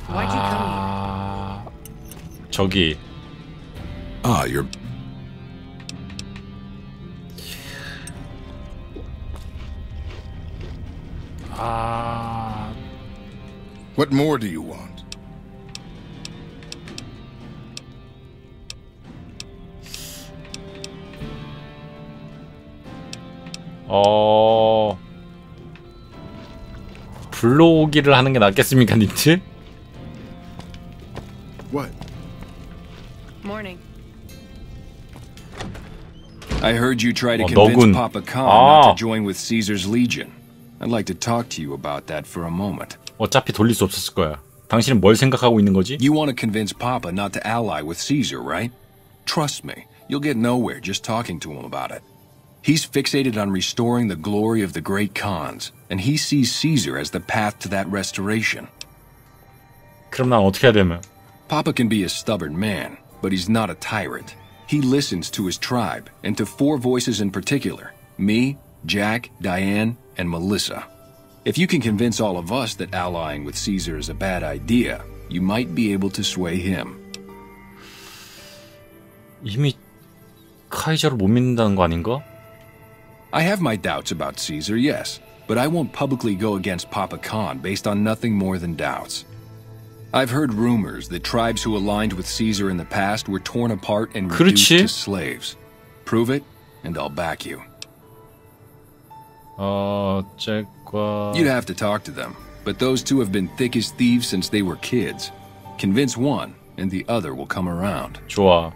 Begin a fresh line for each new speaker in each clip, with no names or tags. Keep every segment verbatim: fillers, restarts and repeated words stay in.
Why'd you come here?
아... 저기.
Ah, you're...
아...
What more do you want?
어... 불러오기를 하는 게 낫겠습니까, 님들?
What?
Morning.
I heard you try to
어,
convince
너군.
Papa Khan
아.
not to join with Caesar's Legion. I'd like to talk to you about that for a moment.
어차피 돌릴 수 없었을 거야. 당신은 뭘 생각하고 있는 거지?
You want to convince Papa not to ally with Caesar, right? Trust me, you'll get nowhere just talking to him about it. He's fixated on restoring the glory of the great Khans, and he sees Caesar as the path to that restoration.
그럼 난 어떻게 해야 되면?
Papa can be a stubborn man, but he's not a tyrant. He listens to his tribe, and to four voices in particular. Me, Jack, Diane, and Melissa. If you can convince all of us that allying with Caesar is a bad idea, you might be able to sway him.
이미 카이저를 못 믿는다는 거 아닌가?
I have my doubts about Caesar, yes, but I won't publicly go against Papa Khan based on nothing more than doubts. I've heard rumors that tribes who aligned with Caesar in the past were torn apart and reduced
그렇지.
to slaves. Prove it, and I'll back you.
어쨌건...
You'd have to talk to them, but those two have been thick as thieves since they were kids. Convince one, and the other will come around.
좋아.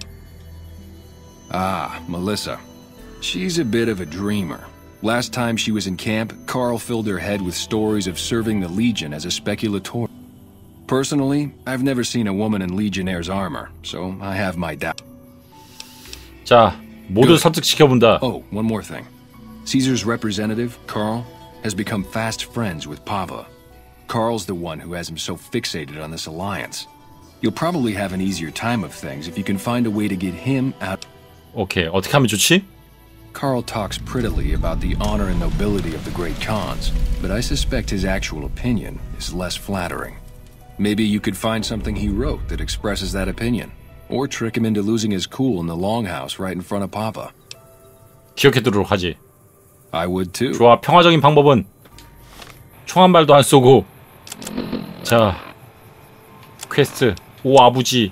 Ah, Melissa. She's a bit of a dreamer. Last time she was in camp, Carl filled her head with stories of serving the Legion as a speculator. Personally, I've never seen a woman in Legionnaire's armor, so I have my doubts.
자, 모두
Good.
설득시켜본다.
Oh, one more thing. Caesar's representative, Carl, has become fast friends with Papa. Carl's the one who has him so fixated on this alliance. You'll probably have an easier time of things if you can find a way to get him out.
오케이, 어떻게 하면 좋지?
Carl talks prettily about the honor and nobility of the great Khans, but I suspect his actual opinion is less flattering. Maybe you could find something he wrote that expresses that opinion, or trick him into losing his cool in the longhouse right in front of Papa.
기억해두도록 하지.
I would too.
좋아, 평화적인 방법은 총 한 발도 안 쏘고. 자, 퀘스트. 오, 아부지.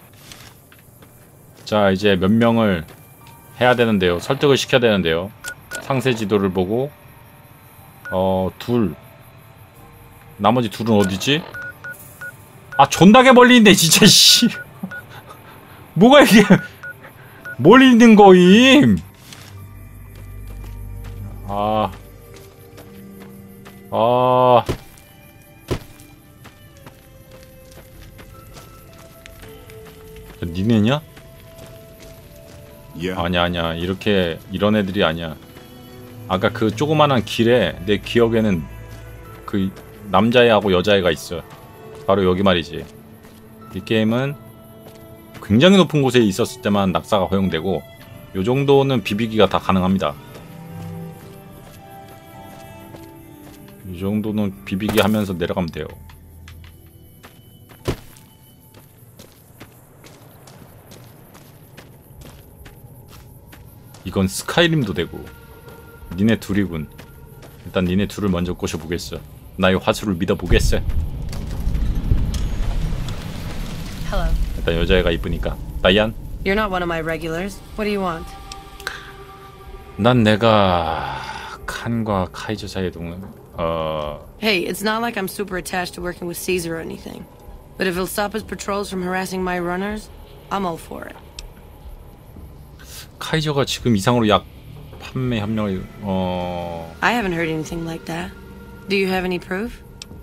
자, 이제 몇 명을 해야 되는데요. 설득을 시켜야 되는데요. 상세 지도를 보고 어, 둘. 나머지 둘은 어디지? 아, 존나게 멀리 있네, 진짜, 씨. 뭐가 이게 멀리 있는 거임? 아, 아, 니네냐?
Yeah.
아니야, 아니야. 이렇게 이런 애들이 아니야. 아까 그 조그만한 길에 내 기억에는 그 남자애하고 여자애가 있어. 바로 여기 말이지. 이 게임은 굉장히 높은 곳에 있었을 때만 낙사가 허용되고 요 정도는 비비기가 다 가능합니다. 이 정도는 비비기 하면서 내려가면 돼요. 이건 스카이림도 되고. 니네 둘이군. 일단 니네 둘을 먼저 꼬셔보겠어. 나의 화술을 믿어보겠어.
Hello.
일단 여자애가 이쁘니까. 다이안?
You're not one of my regulars. What do you want?
난 내가 칸과 카이저 사이에 동은 어...
Hey, it's not like I'm super attached to working with Caesar or anything. But if he'll stop his patrols from harassing my runners, I'm all for it.
카이저가 지금 이상으로 약 판매 협력을 어...
I haven't heard anything like that. Do you have any proof?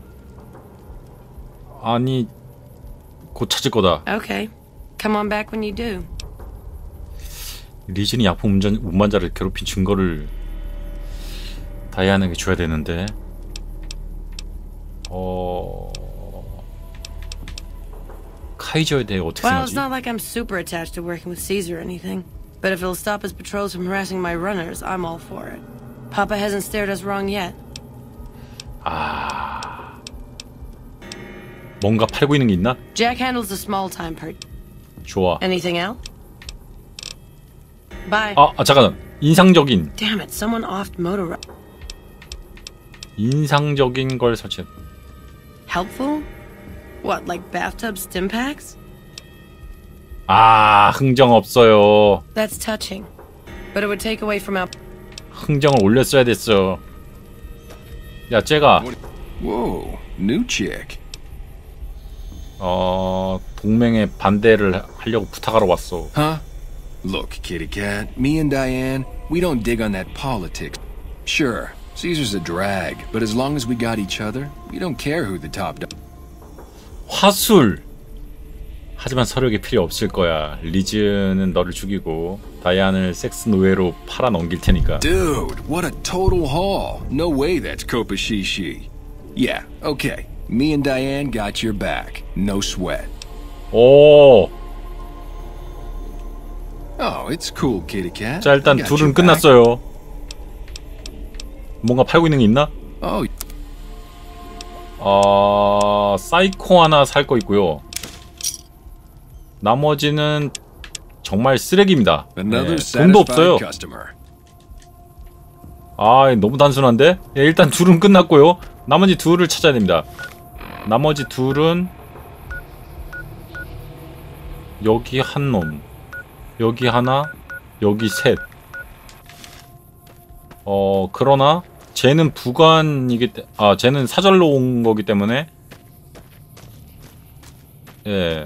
아니 곧 찾을 거다.
Okay. Come on back when you do.
리진이 약품 운전, 운반자를 괴롭힌 증거를 다이아나에게 줘야 되는데 어... 카이저에 대해 어떻게
Well, it's
생각하지?
not like I'm super attached to working with Caesar or anything. But if he'll stop his patrols from harassing my runners, I'm all for it. Papa hasn't steered us wrong yet.
아... 뭔가 팔고 있는 게 있나?
Jack handles the small time part.
좋아.
Anything else? Bye.
아, 아 잠깐. 인상적인
Damn it, someone offed motor.
인상적인 걸 설치.
Helpful? What, like bathtub stim packs?
아, 흥정 없어요.
That's touching. But it would take away from our...
흥정을 올렸어야 됐어. 야, 쟤가
Whoa, new chick.
어, 동맹의 반대를 하려고 부탁하러 왔어.
Huh? Look, kitty cat, me and Diane, we don't dig on that politics. Sure, Caesar's a drag, but as long as we got each other, we don't care who the top dog.
화술. 하지만 서력이 필요 없을 거야. 리즈는 너를 죽이고 다이안을 섹스 노예로 팔아 넘길 테니까.
Dude, what a total haul. No way that's Kopashishi. Yeah, okay. Me and Diane got your back. No sweat.
오.
Oh, it's cool, kitty cat.
자, 일단
I got
둘은
your back.
끝났어요. 뭔가 팔고 있는 게 있나?
Oh,
어, 사이코 하나 살 거 있고요. 나머지는 정말 쓰레기입니다.
another
네, 돈도 없어요.
satisfied customer.
아, 너무 단순한데? 예, 일단 둘은 끝났고요. 나머지 둘을 찾아야 됩니다. 나머지 둘은 여기 한 놈, 여기 하나, 여기 셋. 어, 그러나 쟤는 부관이기 때, 아, 쟤는 사절로 온 거기 때문에 예,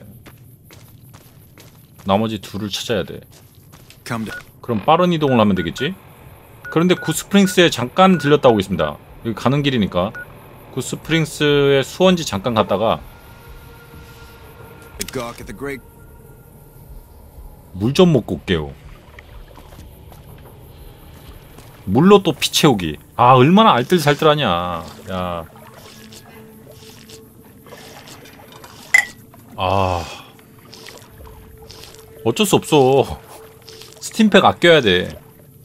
나머지 둘을 찾아야 돼.
Come down.
그럼 빠른 이동을 하면 되겠지? 그런데 굿스프링스에 잠깐 들렸다 오겠습니다. 여기 가는 길이니까 굿스프링스의 수원지 잠깐 갔다가
The gawk at the great.
물 좀 먹고 올게요. 물로 또 피 채우기. 아, 얼마나 알뜰살뜰하냐. 야. 아, 어쩔 수 없어. 스팀팩 아껴야 돼.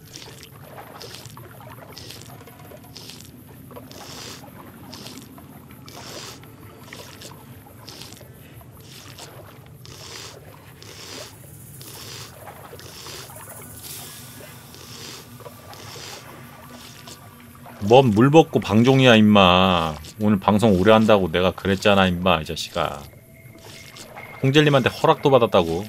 뭔 물 먹고 방종이야 임마. 오늘 방송 오래 한다고 내가 그랬잖아 임마 이 자식아. 홍젤님한테 허락도 받았다고.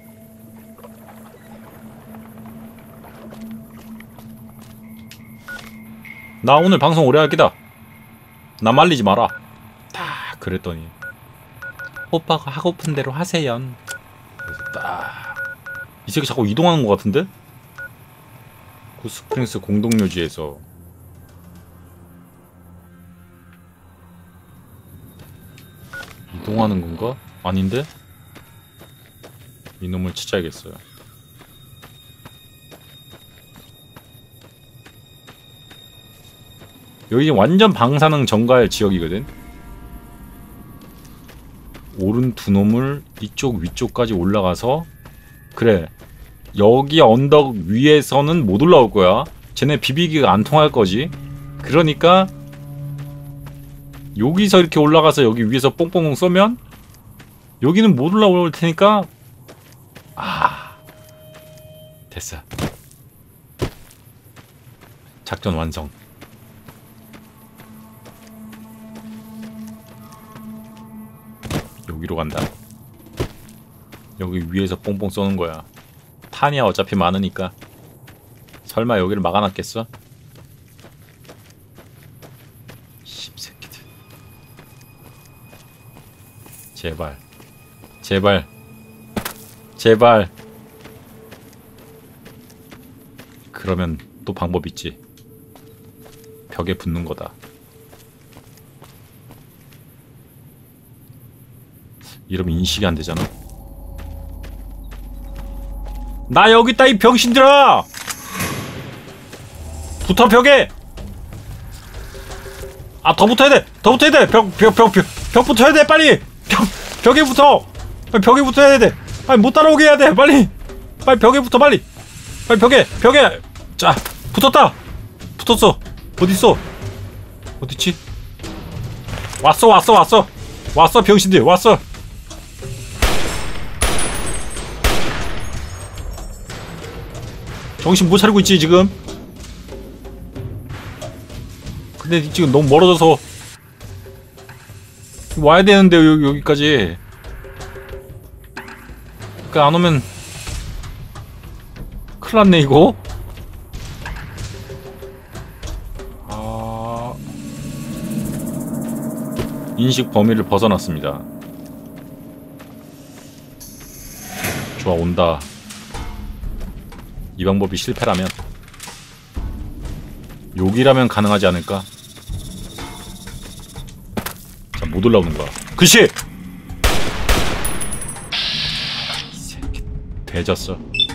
나 오늘 방송 오래 할 기다. 나 말리지 마라. 딱 그랬더니 오빠가 하고픈 대로 하세요. 그래서 딱 이 새끼 자꾸 이동하는 것 같은데? 굿스프링스 공동묘지에서 이동하는 건가? 아닌데? 이놈을 찾아야겠어요. 여기 완전 방사능 정갈 지역이거든? 오른 두 놈을 이쪽 위쪽까지 올라가서 그래 여기 언덕 위에서는 못 올라올 거야. 쟤네 비비기가 안 통할 거지. 그러니까 여기서 이렇게 올라가서 여기 위에서 뽕뽕 쏘면 여기는 못 올라올 테니까 아 됐어. 작전 완성. 여기로 간다. 여기 위에서 뽕뽕 쏘는 거야. 탄이야 어차피 많으니까. 설마 여기를 막아놨겠어? 씹새끼들. 제발 제발 제발. 그러면 또 방법 있지. 벽에 붙는 거다. 이러면 인식이 안 되잖아. 나 여기 있다 이 병신들아! 붙어 벽에! 아 더 붙어야 돼! 더 붙어야 돼! 벽, 벽, 벽, 벽, 벽 붙어야 돼 빨리! 벽, 벽에 붙어! 빨리 벽에 붙어야 돼! 빨리 못 따라오게 해야 돼! 빨리! 빨리 벽에 붙어 빨리! 빨리 벽에! 벽에! 자! 붙었다! 붙었어! 어딨어? 어딨지? 왔어 왔어 왔어! 왔어 병신들 왔어. 정신 못 차리고 있지 지금. 근데 지금 너무 멀어져서 와야 되는데 여기, 여기까지. 그러니까 안 오면 큰일 났네 이거. 아... 인식 범위를 벗어났습니다. 좋아 온다. 이 방법이 실패라면 여기라면 가능하지 않을까? 자, 못 올라오는 거야. 그치! 이 새끼 대졌어.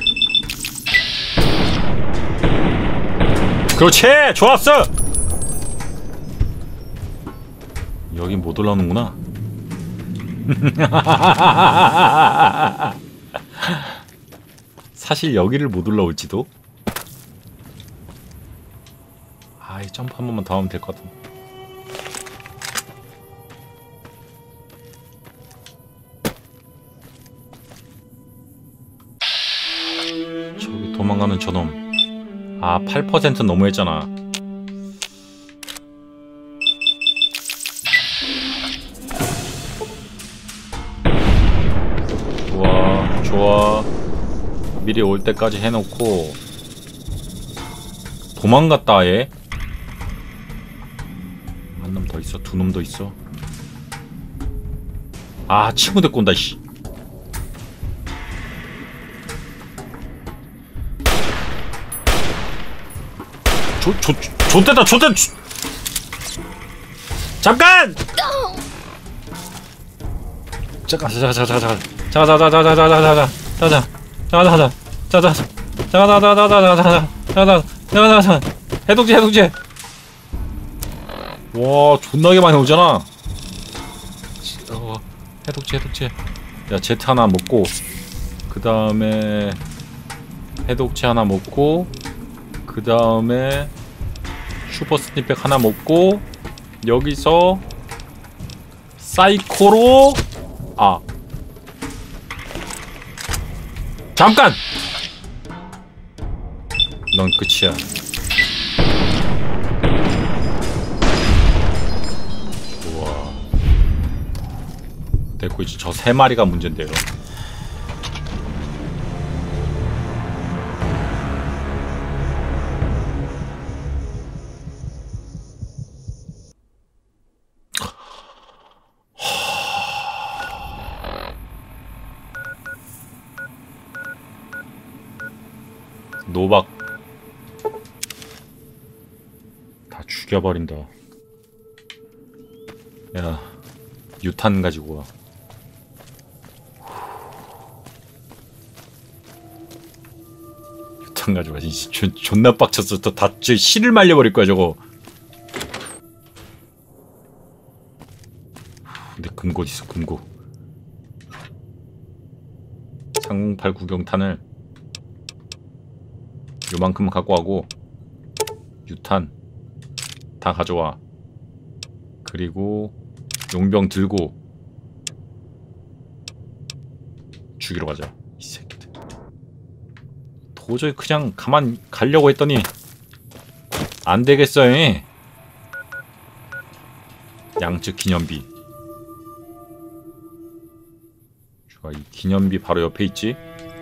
그렇지! 좋았어! 여긴 못 올라오는구나. 사실 여기를 못 올라올지도. 아, 이 점프 한 번만 더 하면 될 것 같은데. 저기 도망가는 저놈. 아, 팔 퍼센트 너무했잖아. 좋아, 좋아. 미리 올 때까지 해놓고 도망갔다 얘. 한 놈 더 있어, 두 놈 더 있어. 아, 친구 데리고 온다 씨. 조, 조, 좆됐다, 좆됐다. 잠깐! 잠깐, 잠깐, 잠깐, 잠깐, 잠깐, 잠깐, 잠깐, 잠깐, 잠깐, 잠깐, 잠깐. 자자 자자 자자 자자 자자 자자 자자 자자 자자 자자 해독제 해독제. 와 존나게 많이 오잖아. 어, 해독제 해독제. 야 제트 하나 먹고 그 다음에 해독제 하나 먹고 그 다음에 슈퍼 스니백 하나 먹고 여기서 사이코로 아 잠깐! 넌 끝이야. 좋아. 됐고 이제 저 세 마리가 문제인데요. 노박 다 죽여버린다. 야 유탄 가지고 와. 유탄 가지고 와. 존, 존나 빡쳤어. 또 다 실을 말려버릴 거야 저거. 근데 금고 있어 금고. 삼공팔 구경탄을 요만큼 갖고 가고 유탄 다 가져와. 그리고 용병 들고 죽이러 가자. 이 새끼들 도저히 그냥 가만 가려고 했더니 안 되겠어요. 양측 기념비. 좋아, 이 기념비 바로 옆에 있지.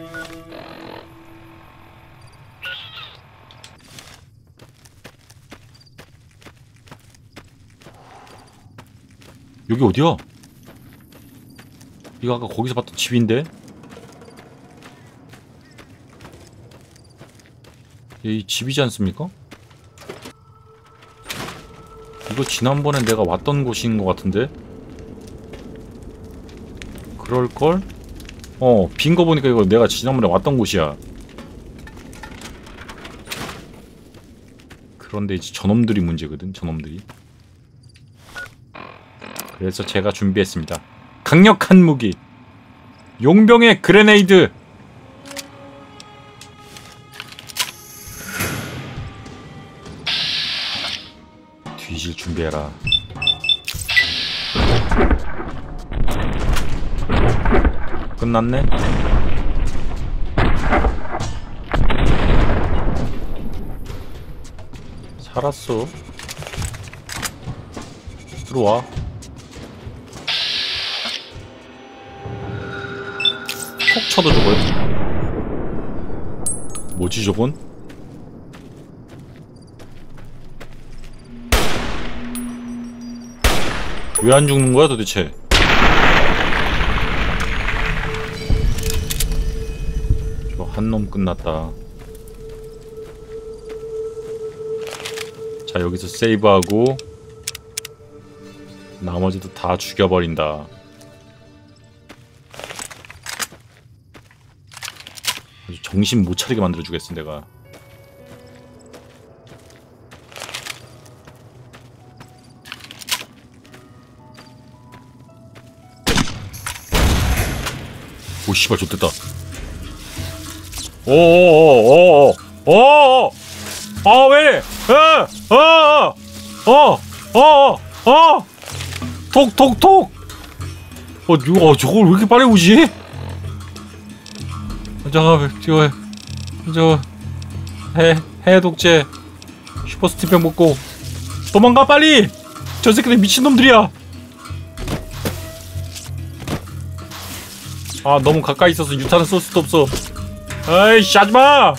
여기 어디야? 이거 아까 거기서 봤던 집인데? 이 집이지 않습니까? 이거 지난번에 내가 왔던 곳인 것 같은데? 그럴걸? 어, 빈 거 보니까 이거 내가 지난번에 왔던 곳이야. 그런데 이제 저놈들이 문제거든, 저놈들이. 그래서 제가 준비했습니다. 강력한 무기 용병의 그레네이드. 뒤질 준비해라. 끝났네? 살았어. 들어와. 톡 쳐도 죽어요. 뭐지 저건? 왜 안 죽는 거야 도대체? 저 한 놈 끝났다. 자, 여기서 세이브하고 나머지도 다 죽여버린다. 아주 정신 못 차리게 만들어주겠어 내가. 오 씨발 좋됐다. 오오오오오오 아 왜? 어어어어어어 톡톡톡. 어 이거 저걸 왜 이렇게 빨리 오지? 저 저거 저 해 해독제 슈퍼 스티펜 먹고 도망가 빨리. 저 새끼들 미친놈들이야. 아 너무 가까이 있어서 유탄을 쏠 수도 없어. 아이씨 하지마.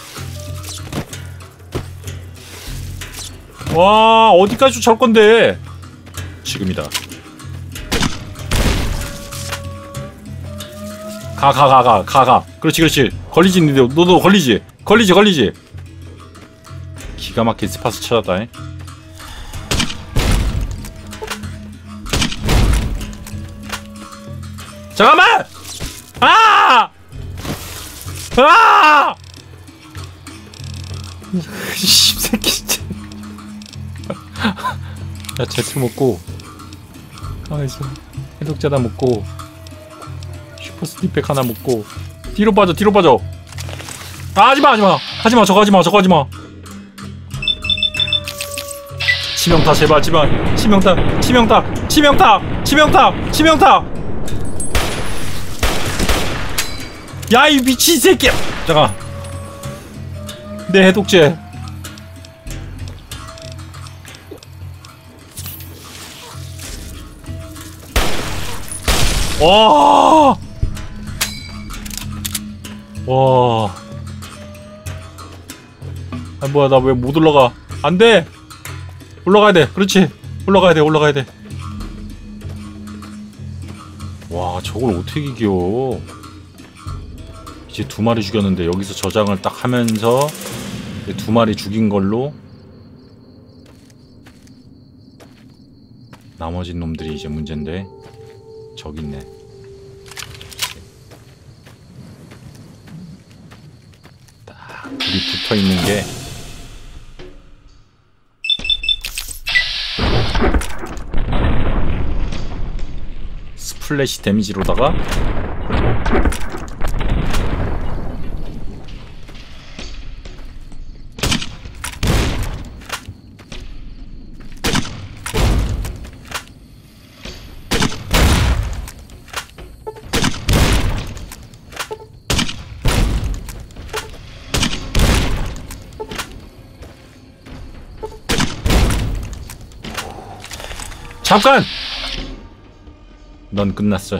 와 어디까지 쫓아올 건데. 지금이다. 가 가 가 가 가 가. 그렇지 그렇지. 걸리지 너도 너도 걸리지 걸리지 걸리지. 기가 막힌 스팟을 찾았다. 잉? 잠깐만. 아! 아! 씹새끼 진짜. 야 제트 먹고 가만있어. 해독자다 먹고 슈퍼 스티팩 하나 먹고 뒤로 빠져 뒤로 빠져. 아, 하지마 하지마 하지마 저거 하지마 저거 하지마. 치명타 제발 제발. 치명타 치명타 치명타 치명타 치명타. 야 이 미친 새끼야. 잠깐 내 해독제. 와. 와. 아 뭐야 나 왜 못 올라가. 안돼. 올라가야 돼. 그렇지. 올라가야 돼 올라가야 돼. 와 저걸 어떻게 이겨. 이제 두 마리 죽였는데 여기서 저장을 딱 하면서 두 마리 죽인 걸로 나머지 놈들이 이제 문제인데. 저기 있네. 딱 둘이 붙어 있는 게 스플래시 데미지로다가 잠깐! 넌 끝났어.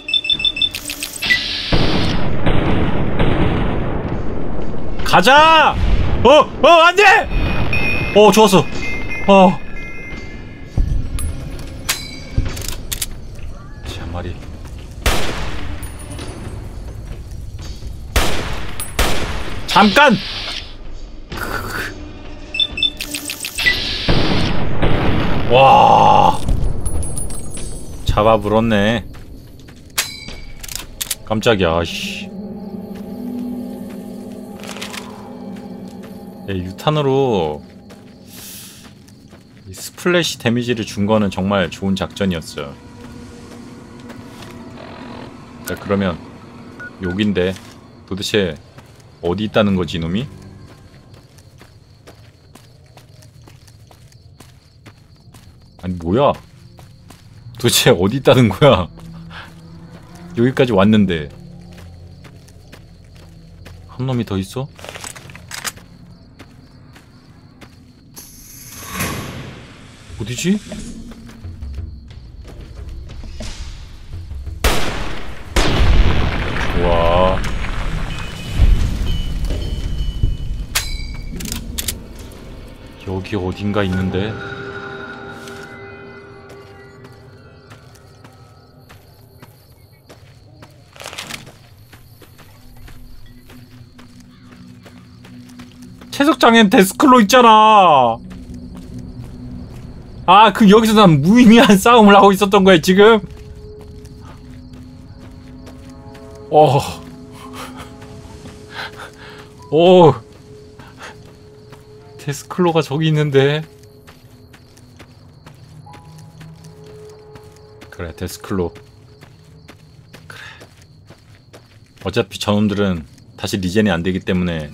가자! 어! 어! 안 돼! 어, 좋았어. 어. 한 마리. 잠깐! 와. 잡아 물었네. 깜짝이야. 씨. 야, 유탄으로 이 스플래시 데미지를 준 거는 정말 좋은 작전이었어요. 자, 그러면 여긴데 도대체 어디 있다는 거지, 이놈이? 아니 뭐야? 도대체 어디 있다는 거야? 여기까지 왔는데 한 놈이 더 있어? 어디지? 와. 여기 어딘가 있는데. 채석장엔 데스클로 있잖아. 아, 그 여기서 난 무의미한 싸움을 하고 있었던 거야 지금. 어. 오. 데스클로가 저기 있는데. 그래, 데스클로. 그래. 어차피 저놈들은 다시 리젠이 안 되기 때문에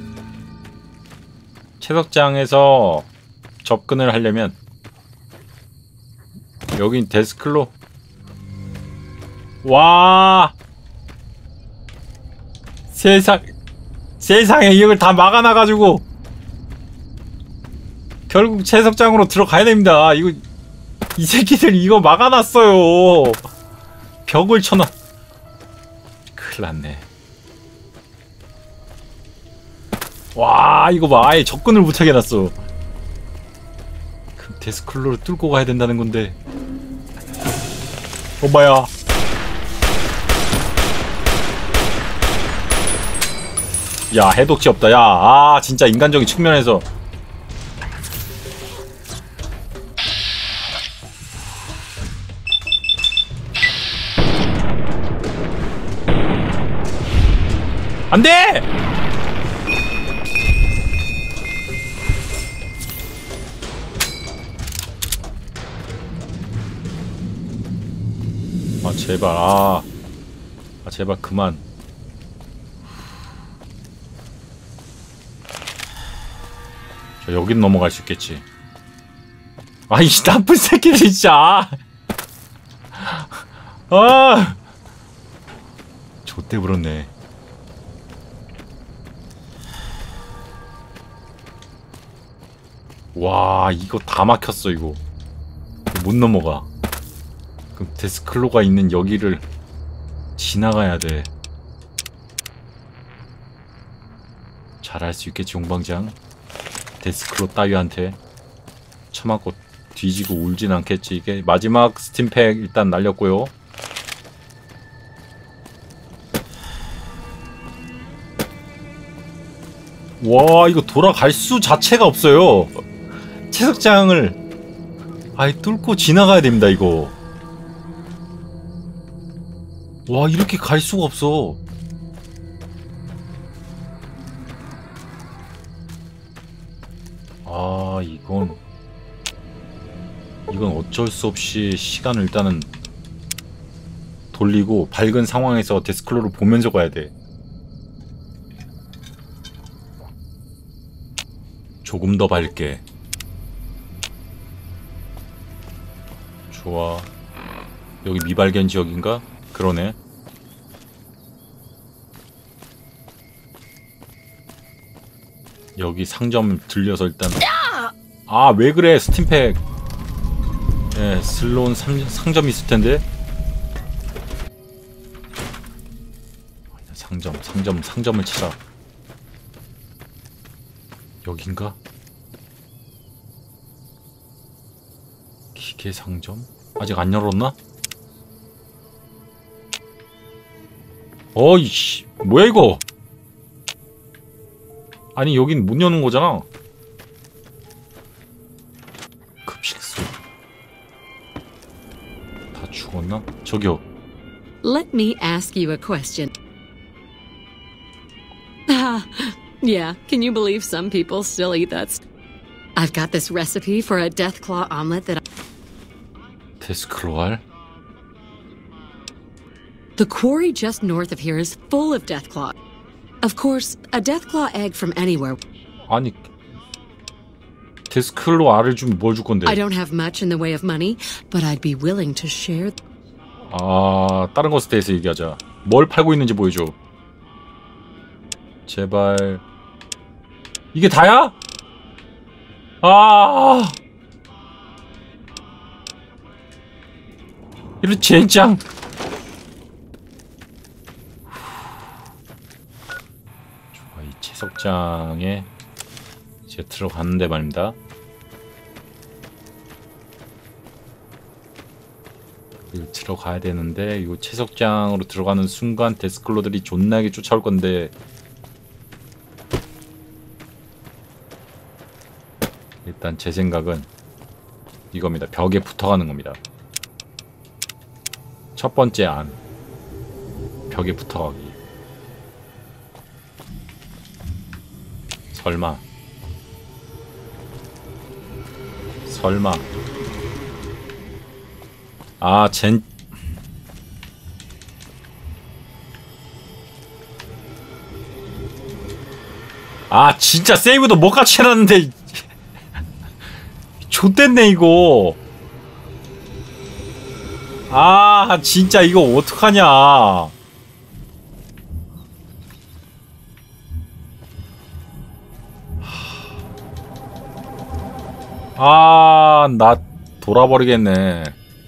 채석장에서 접근을 하려면 여긴 데스클로. 와, 세상 세상에 이걸 다 막아놔가지고 결국 채석장으로 들어가야 됩니다. 이거 이 새끼들 이거 막아놨어요. 벽을 쳐놔. 큰일났네. 와, 이거 봐. 아예 접근을 못하게 해놨어. 그럼 데스클로를 뚫고 가야 된다는 건데. 엄마야. 야, 해독치 없다. 야, 아, 진짜 인간적인 측면에서. 안 돼! 아, 제발. 아, 아 제발 그만. 저 여긴 넘어갈 수 있겠지. 아이 나쁜 새끼들 진짜. 아, 좆대 불었네. 와, 이거 다 막혔어. 이거 못 넘어가. 그럼 데스클로가 있는 여기를 지나가야 돼. 잘할 수 있겠지, 용방장. 데스클로 따위한테 처맞고 뒤지고 울진 않겠지. 이게 마지막 스팀팩 일단 날렸고요. 와, 이거 돌아갈 수 자체가 없어요. 채석장을 아예 뚫고 지나가야 됩니다, 이거. 와, 이렇게 갈 수가 없어. 아, 이건 이건 어쩔 수 없이 시간을 일단은 돌리고 밝은 상황에서 데스클로를 보면서 가야 돼. 조금 더 밝게. 좋아. 여기 미발견 지역인가? 그러네. 여기 상점 들려서 일단. 아, 왜 그래, 스팀팩. 예, 슬로운 상, 상점이 있을 텐데. 상점, 상점, 상점을 찾아. 여긴가? 기계 상점? 아직 안 열었나? 어이씨, 뭐야 이거? 아니, 여긴 문 여는 거잖아. 급식소. 다 죽었나? 저기요.
Let me ask you a question. Ah, yeah, can you believe some people still eat that? St- I've got this recipe for a Deathclaw omelet that I-
데스클로알?
The quarry just north of here is full of Deathclaw. Of course, a Deathclaw egg from anywhere.
아니, 데스클로 알을 주면 뭘 줄 건데?
I don't have much in the way of money, but I'd be willing to share.
아, 다른 것에 대해서 얘기하자. 뭘 팔고 있는지 보여줘. 제발. 이게 다야? 아, 이런 젠장. 좋아, 이 채석장에 이제 들어가는데 말입니다. 들어가야 되는데 이 채석장으로 들어가는 순간 데스클로들이 존나게 쫓아올 건데 일단 제 생각은 이겁니다. 벽에 붙어가는 겁니다. 첫 번째 안, 벽에 붙어가기. 설마 설마 아, 젠... 아, 진짜 세이브도 못 같이 해놨는데 좆됐네 이거. 아, 진짜 이거 어떡하냐. 아, 나 돌아버리겠네.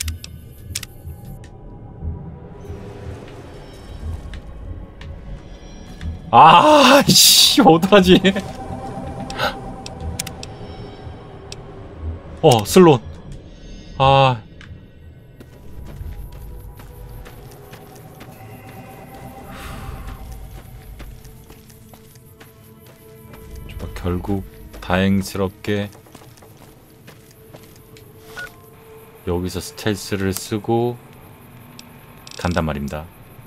아, 씨, 어떡하지? 어, 슬롯. 아. 좋아, 결국 다행스럽게 여기서 스텔스를 쓰고 간단 말입니다.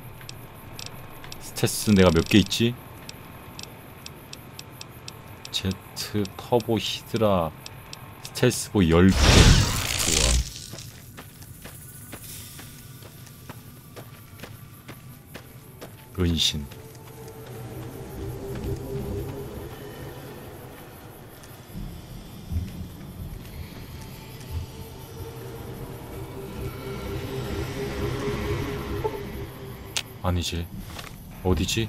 스텔스 내가 몇 개 있지? 제트, 터보, 히드라, 스텔스보 열 개. 좋아. 은신. 아니지. 어디지?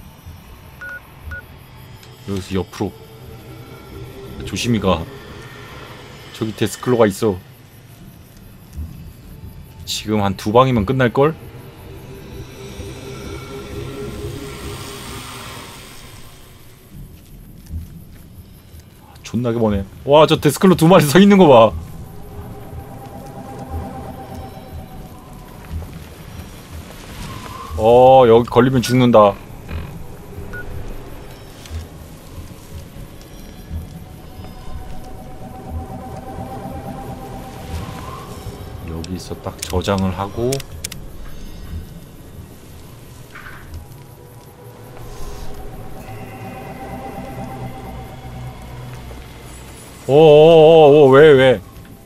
여기서 옆으로. 조심히 가. 저기 데스클로가 있어. 지금 한 두 방이면 끝날걸? 존나게 머네. 와, 저 데스클로 두 마리 서 있는 거 봐. 어, 여기 걸리면 죽는다. 여기서 딱 저장을 하고 오오오오 왜 왜?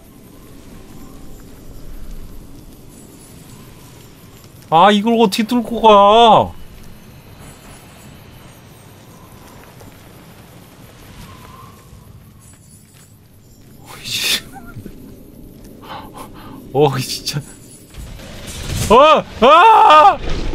아, 이걸 어떻게 뚫고 가? 어, 진짜. 어! 아!